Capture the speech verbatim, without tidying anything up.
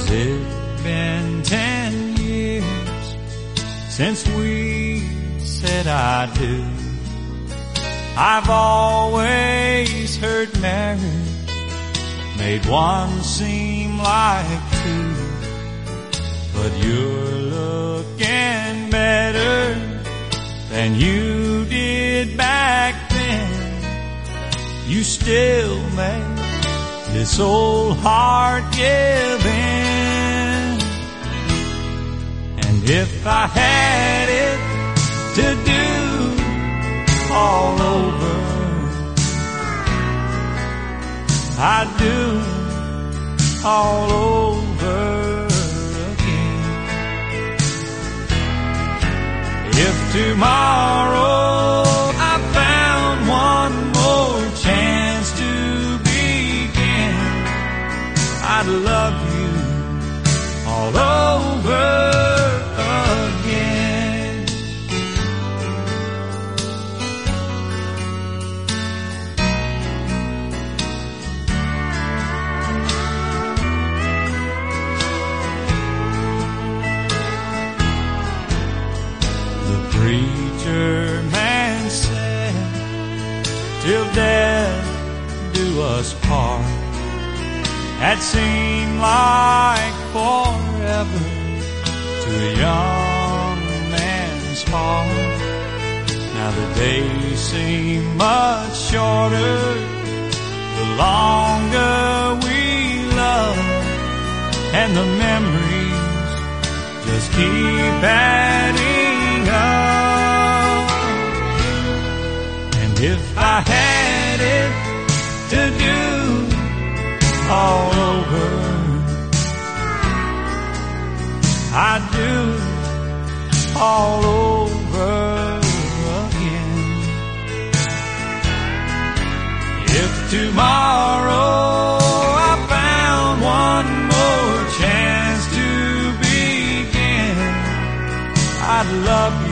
it's been ten years since we said I do. I've always heard marriage made one seem like two, but you're looking better than you did back then. You still make this old heart give in. And if I had it to do all over, I'd do all over again. If tomorrow I found one more chance to begin, I'd love you all over again. The preacher man said, till death do us part. That seemed like forever to a young man's heart. Now the days seem much shorter the longer we love, and the memories just keep adding up. And if I had it to do all over, I'd do all over again. If tomorrow I found one more chance to begin, I'd love you